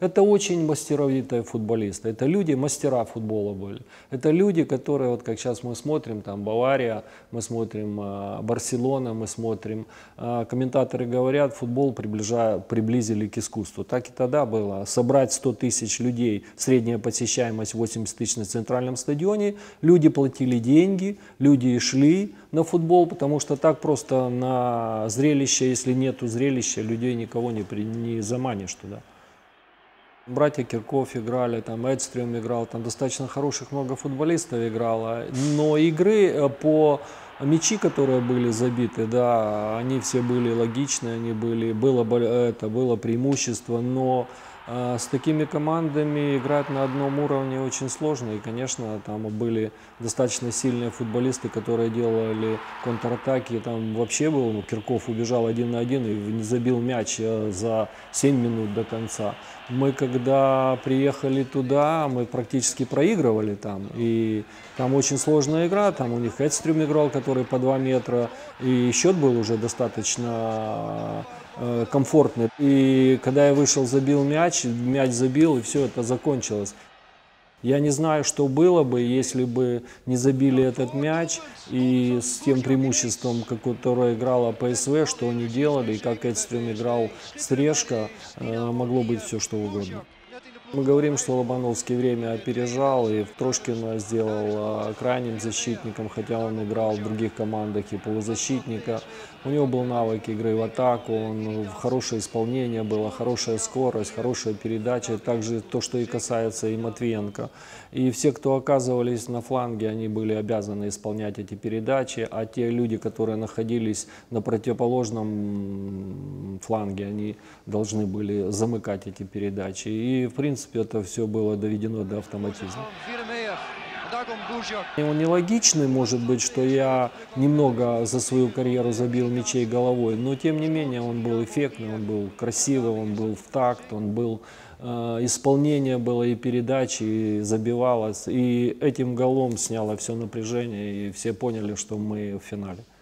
Это очень мастеровитые футболисты, это люди, мастера футбола были. Это люди, которые, вот как сейчас мы смотрим, там Бавария, мы смотрим Барселона, мы смотрим, комментаторы говорят, футбол приблизили к искусству. Так и тогда было. Собрать 100 тысяч людей, средняя посещаемость 80 тысяч на центральном стадионе, люди платили деньги, люди шли на футбол, потому что так просто на зрелище, если нету зрелища, людей никого не заманишь туда. Братья Кирков играли, там Эдстрем играл, там достаточно хороших много футболистов играло. Но игры по мячи, которые были забиты, да, они все были логичные, было преимущество, но с такими командами играть на одном уровне очень сложно. И, конечно, там были достаточно сильные футболисты, которые делали контратаки. Там вообще был, Кирков убежал 1 на 1 и не забил мяч за 7 минут до конца. Мы когда приехали туда, мы практически проигрывали там. И там очень сложная игра. Там у них Эдстрем играл, который по 2 метра. И счет был уже достаточно комфортный. И когда я вышел, забил мяч забил, и все это закончилось. Я не знаю, что было бы, если бы не забили этот мяч, и с тем преимуществом, которое играла ПСВ, что они делали, и как Эдстрем играл с Решко, могло быть все, что угодно. Мы говорим, что Лобановский время опережал, и Трошкина сделал крайним защитником, хотя он играл в других командах и полузащитника. У него был навык игры в атаку, хорошее исполнение было, хорошая скорость, хорошая передача. Также то, что и касается и Матвиенко. И все, кто оказывались на фланге, они были обязаны исполнять эти передачи, а те люди, которые находились на противоположном фланге, они должны были замыкать эти передачи. И, в принципе, это все было доведено до автоматизма. Он нелогичный, может быть, что я немного за свою карьеру забил мячей головой, но тем не менее он был эффектный, он был красивый, он был в такт, исполнение было и передачи, и забивалось. И этим голом сняло все напряжение, и все поняли, что мы в финале.